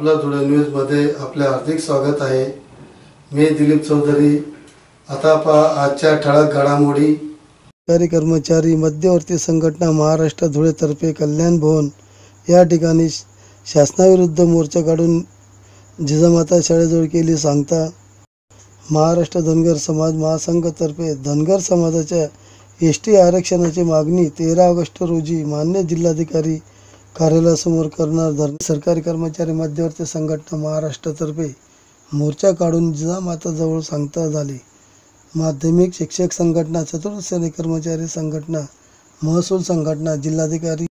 आपला धुळे न्यूजमध्ये आपले हार्दिक स्वागत आहे। मी दिलीप चौधरी। आता पहा आजच्या ठळक घडामोडी। सरकारी कर्मचारी मध्यवर्ती संघटना महाराष्ट्र धुळेतर्फे कल्याण भवन या ठिकाणी शासनाविरुद्ध मोर्चा काढून जिजामाता शाळेजवळ केली सांगता। महाराष्ट्र धनगर समाज महासंघातर्फे धनगर समाजाच्या एसटी आरक्षणाची मागणी 13 ऑगस्ट रोजी मान्य जिल्हाधिकारी कार्यालयासमोर करणार। सरकारी कर्मचारी मध्यवर्ती संघटना महाराष्ट्रातर्फे मोर्चा काढून जिजामाता जवळ सांगता झाली। माध्यमिक शिक्षक संघटना, चतुर्थ श्रेणी कर्मचारी संघटना, महसूल संघटना, जिल्हाधिकारी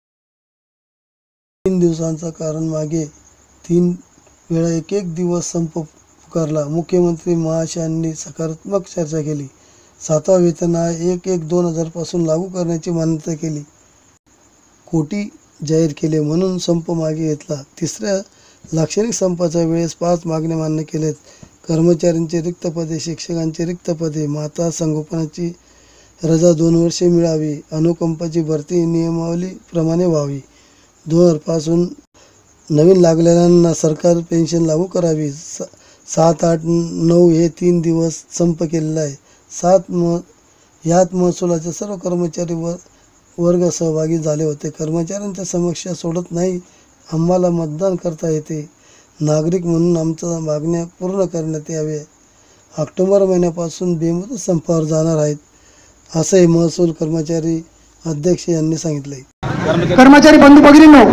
3 दिवसांचा कारण मागे 3 वेळा एक दिवस संप पुकारला। मुख्यमंत्री महाशयांनी सकारात्मक चर्चा केली। 7वा वेतन आयोग 1/1/2000 पासून लागू करण्याची मान्यता केली। कोटी जाहीर केले म्हणून संप मागे घेतला। तिसऱ्या लाक्षणिक संपाच्या वेळेस 5 मागण्या मान्य केलेत। कर्मचाऱ्यांची रिक्त पदे, शिक्षकांची रिक्त पदे, माता संगोपनाची रजा 2 वर्षे मिळावी, अनुकंपाची भरती नियमावलीप्रमाणे व्हावी, 2000 पासून नवीन लागलेल्यांना सरकार पेन्शन लागू करावी। 7, 8, 9 हे 3 दिवस संप केलेला आहे। यात महसुलाचे सर्व कर्मचारी वर्ग सहभागी झाले होते। कर्मचाऱ्यांच्या समस्या सोडत नाही, आम्हाला मतदान करता येते, नागरिक म्हणून आमच्या मागण्या पूर्ण करण्यात यावे। ऑक्टोबर महिन्यापासून बेमुदत संपावर जाणार आहेत, असे महसूल कर्मचारी अध्यक्ष यांनी सांगितले। कर्मचारी बंधू भगिनींनो,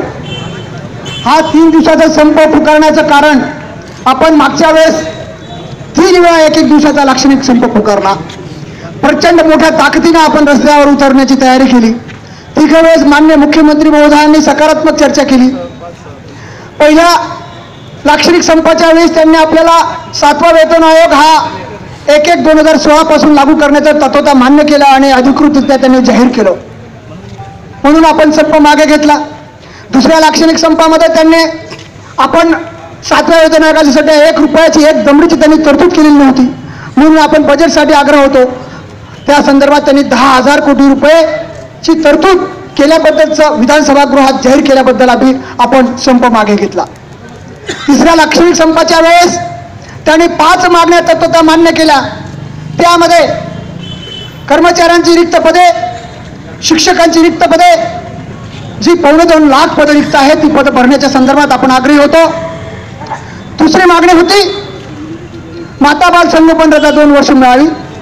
हा 3 दिवसाचा संप पुकारण्याचं कारण आपण मागच्या वेळेस 3 वेळा एक दिवसाचा लाक्षणिक संप पुकारला। प्रचंड मोठ्या ताकदीने आपण रस्त्यावर उतरण्याची तयारी केली। तिघे वेळेस माननीय मुख्यमंत्री महोदयांनी सकारात्मक चर्चा केली। पहिल्या लाक्षणिक संपाच्या वेळेस त्यांनी आपल्याला 7वा वेतन आयोग हा 1/1/2016 पासून लागू करण्याचा तत्वता मान्य केला आणि अधिकृतरित्या त्यांनी जाहीर केलं, म्हणून आपण संप मागे घेतला। दुसऱ्या लाक्षणिक संपामध्ये त्यांनी आपण 7व्या वेतन आयोगासाठी 1 रुपयाची 1 दमडीची त्यांनी तरतूद केलेली नव्हती, म्हणून आपण बजेटसाठी आग्रह होतो। त्या संदर्भात त्यांनी 10,000 कोटी रुपयेची तरतूद केल्याबद्दलचं विधानसभा गृहात जाहीर केल्याबद्दल आपण संप मागे घेतला। तिसऱ्या लाक्षणिक संपाच्या वेळेस त्यांनी 5 मागण्या तत्वता मान्य केल्या। त्यामध्ये कर्मचाऱ्यांची रिक्त पदे, शिक्षकांची रिक्त पदे, जी 2.25 लाख पदे रिक्त आहेत ती पदं भरण्याच्या संदर्भात आपण आग्रही होतो। दुसरी मागणी होती माता बाल संगोपन रजा 2 वर्ष मिळावी,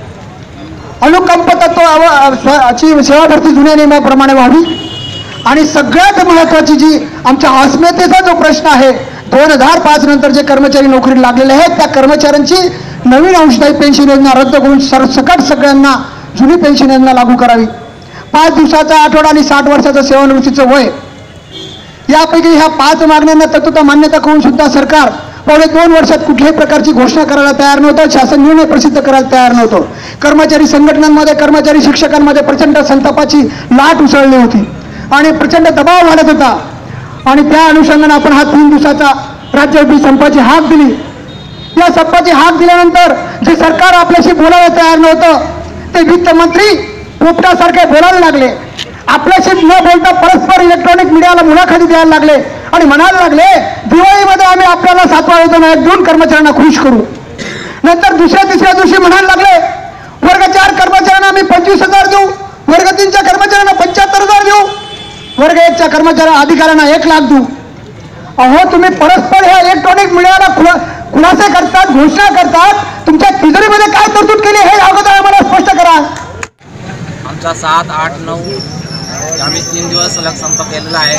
अनुकंप तत्वाची सेवा भरती जुन्या नियमाप्रमाणे व्हावी, आणि सगळ्यात महत्त्वाची जी आमच्या अस्मितेचा जो प्रश्न आहे, 2005 नंतर जे कर्मचारी नोकरी लागलेले आहेत त्या कर्मचाऱ्यांची नवीन अंशदायी पेन्शन योजना रद्द करून सरसकट सगळ्यांना जुनी पेन्शन योजना लागू करावी। 5 दिवसाचा आठवडा आणि 60 वर्षाचं सेवानिवृत्तीचं वय, यापैकी ह्या 5 मागण्यांना तत्वता मान्यता करून सुद्धा सरकार पुढे 2 वर्षात कुठल्याही प्रकारची घोषणा करायला तयार नव्हतं, शासन निर्णय प्रसिद्ध करायला तयार नव्हतं। कर्मचारी संघटनांमध्ये, कर्मचारी शिक्षकांमध्ये प्रचंड संतापाची लाट उसळली होती आणि प्रचंड दबाव वाढत होता, आणि त्या अनुषंगाने आपण हा 3 दिवसाचा राज्यव्यापी संपाची हाक दिली। या संपाची हाक दिल्यानंतर जे सरकार आपल्याशी बोलायला तयार नव्हतं ते वित्तमंत्री पोपटासारखे बोलायला लागले। आपल्याशी न बोलता परस्पर इलेक्ट्रॉनिक मीडियाला मुलाखती द्यायला लागले आणि म्हणायला लागले दिवाळीमध्ये आम्ही आपल्याला 7वा वेतन आयोग देऊन कर्मचाऱ्यांना खुश करू। नंतर दुसऱ्या तिसऱ्या दिवशी म्हणायला लागले वर्ग 4 कर्मचाऱ्यांना आम्ही 25,000 देऊ, वर्ग 3च्या कर्मचाऱ्यांना 75,000 देऊ, वर्ग 1च्या कर्मचाऱ्यांना अधिकाऱ्यांना 1 लाख देऊ। अहो, तुम्ही परस्पर ह्या इलेक्ट्रॉनिक मीडियाला खुलासे करतात, घोषणा करतात, तुमच्या तिजोरीमध्ये काय तरतूद केली हे अगोदर आम्हाला स्पष्ट करा। आमचा 7, 8, 9 आम्ही 3 दिवस सलग संप केलेला आहे।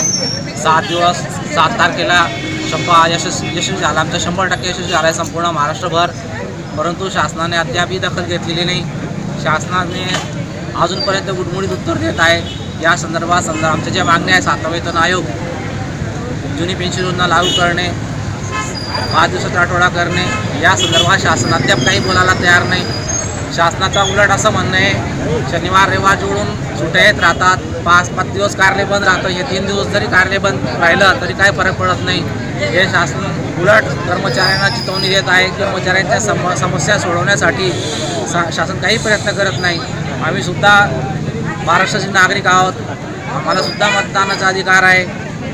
7 तारखेला संप यशस्वी झाला, आमचा 100% यशस्वी झाला आहे संपूर्ण महाराष्ट्रभर, परंतु शासनाने अद्यापही दखल घेतलेली नाही। शासनाने अजूनपर्यंत गुडमुडीत उत्तर देत आहे। या संदर्भात आमच्या ज्या मागण्या आहेत, 7वा वेतन आयोग, जुनी पेन्शन योजना लागू करणे, 5 दिवसाचा आठवडा करणे, या संदर्भात शासन अद्याप काही बोलायला तयार नाही। शासनाचा उलट असं म्हणणं आहे शनिवार रविवार जोडून सुट्ट्या येत राहतात, 5 दिवस कार्यालय बंद राहतं, हे 3 दिवस जरी कार्यालय बंद राहिलं तरी काही फरक पडत नाही। हे शासन उलट कर्मचाऱ्यांना चितवणी देत आहे। कर्मचाऱ्यांच्या समस्या सोडवण्यासाठी शासन काही प्रयत्न करत नाही। आम्ही सुद्धा महाराष्ट्राचे नागरिक आहोत, आम्हाला सुद्धा मतदानाचा अधिकार आहे।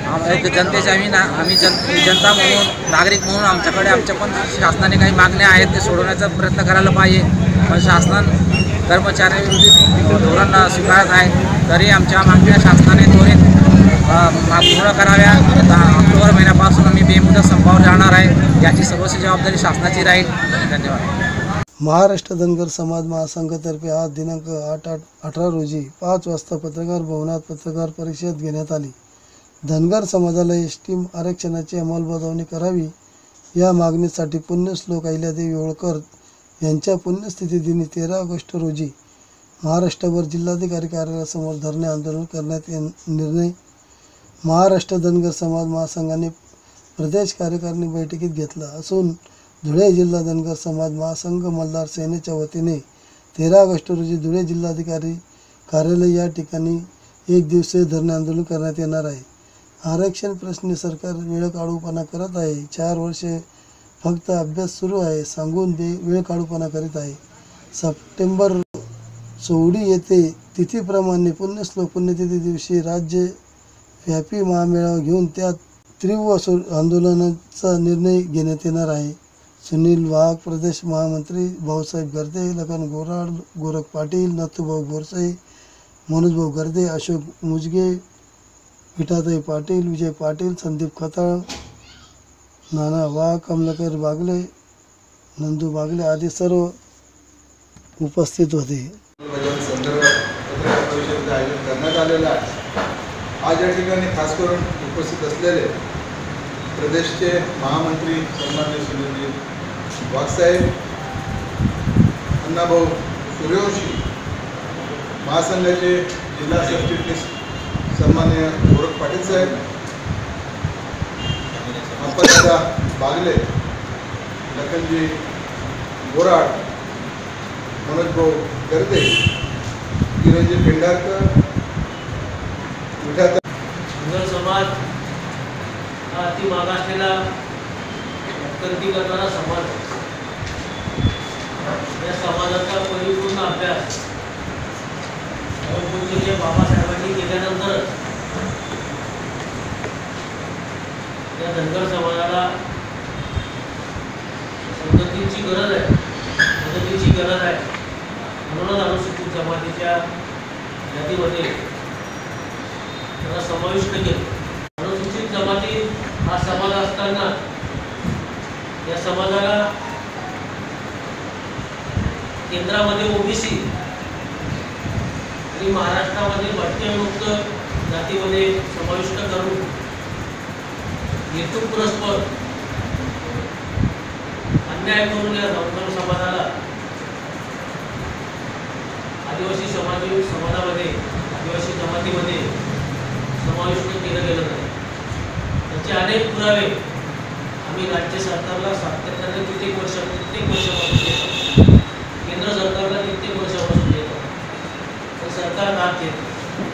एक जनतेचे आम्ही जनता म्हणून नागरिक म्हणून आमच्याकडे आमच्या पण शासनाने काही मागण्या आहेत ते सोडवण्याचा प्रयत्न करायला पाहिजे. पण शासन कर्मचाऱ्यांविरुद्ध धोरण स्वीकारत आहे. तरी आमच्या मागण्या शासनाने त्वरित पूर्ण कराव्या. ऑक्टोबर महिन्यापासून आम्ही बेमुदत संपावर जाणार आहे. याची सर्वस्वी जबाबदारी शासनाची राहील. धन्यवाद. महाराष्ट्र धनगर समाज महासंघातर्फे आज दिनांक 8/18 रोजी 5 वाजता पत्रकार भवनात पत्रकार परिषद घेण्यात आली. धनगर समाजाला एसटी आरक्षणाची अंमलबजावणी करावी या मागणीसाठी पुण्यश्लोक अहिल्यादेवी होळकर यांच्या पुण्यतिथी दिनी 13 ऑगस्ट रोजी महाराष्ट्रभर जिल्हाधिकारी कार्यालयासमोर धरणे आंदोलन करण्यात निर्णय महाराष्ट्र धनगर समाज महासंघाने प्रदेश कार्यकारिणी बैठकीत घेतला असून धुळे जिल्हा धनगर समाज महासंघ मल्हार सेनेच्या वतीने 13 ऑगस्ट रोजी धुळे जिल्हाधिकारी कार्यालय या ठिकाणी एक दिवसीय धरणे आंदोलन करण्यात येणार आहे. आरक्षण प्रश्नी सरकार वेळकाढूपणा करत आहे. 4 वर्षे फक्त अभ्यास सुरू आहे सांगून वेळकाढूपणा करीत आहे. सप्टेंबर 16 येथे तिथीप्रमाणे पुण्यतिथी दिवशी राज्यव्यापी महामेळावा घेऊन त्यात तीव्र आंदोलनाचा निर्णय घेण्यात येणार आहे. सुनील वाघ, प्रदेश महामंत्री भाऊसाहेब गर्दे, लखन गोराड, गोरख पाटील, नथुभाऊ बोरसे, मनोजभाऊ गर्दे, अशोक मुजगे, विठाताई पाटील, विजय पाटील, संदीप खताळ, नाना वाघ, कमलाकर बागले, नंदू बागले आदी सर्व उपस्थित होते. पत्रकार परिषदेचं आयोजन करण्यात आलेलं आहे. आज या ठिकाणी खास करून उपस्थित असलेले प्रदेशचे महामंत्री सन्माननीय सुनील वाघसाहेब, अण्णाभाऊ सूर्यवंशी, महासंघाचे जिल्हा सरचिटणीस सन्माननीय गोरख पाटील साहेब, अंपदादा बागले, लखनजी गोराड, मनोजभाऊ गर्दे, किरणजी पेंढारकर, विठाताई. धनगर समाज हा अति मागासलेला भटकंती करणारा समाज आहे. या समाजाचा परिपूर्ण अभ्यास पूज्य बाबासाहेबांनी केल्यानंतर या धनगर समाजाला मदतीची गरज आहे. म्हणूनच अनुसूचित जमातीच्या यादीमध्ये त्याला समाविष्ट केलं. अनुसूचित जमाती हा समाज असताना या समाजाला केंद्रामध्ये ओबीसी आणि महाराष्ट्रामध्ये भटक्यामुक्त जातीमध्ये समाविष्ट करून हेतुपुरस्पर अन्याय करून या धनगर समाजाला आदिवासी समाजामध्ये आदिवासी जमातीमध्ये समाविष्ट केलं गेलं नाही. त्याचे अनेक पुरावे आम्ही राज्य सरकारला सातत्याने प्रत्येक वर्षापासून देतो. केंद्र सरकारला कित्येक वर्षापासून देतो. तर सरकार नाथ घेत.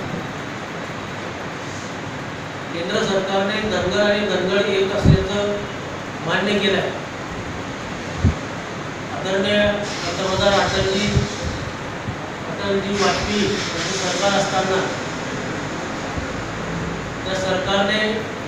केंद्र सरकारने धनगर आणि धनगडी एक असल्याचं मान्य केलं आहे. आदरणीय पंतप्रधान अटलजी वाजपेयी यांचं सरकार असताना त्या सरकारने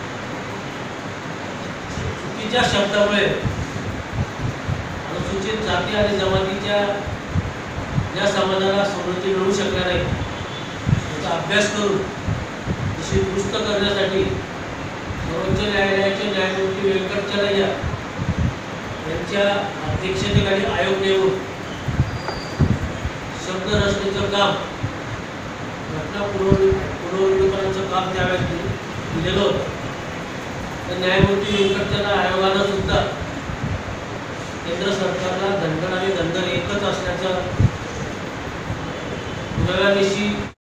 चुकीच्या शब्दामुळे अनुसूचित जाती आणि जमातीच्या ज्या समाजाला सवलती मिळू शकल्या नाही त्याचा अभ्यास करून तशी दुरुस्त करण्यासाठी सर्वोच्च न्यायालयाचे न्यायमूर्ती व्यंकटचलय्या यांच्या अध्यक्षतेखाली आयोग नेमून शब्द रचनेचं काम, घटना पुनर्विलोकनाचं काम त्यावेळेस दिलेलं होतं. तर न्यायमूर्ती व्यंकटचलय्या आयोगानं सुद्धा केंद्र सरकारला धनगर आणि धनगर एकच असल्याचं पुराव्यानिशी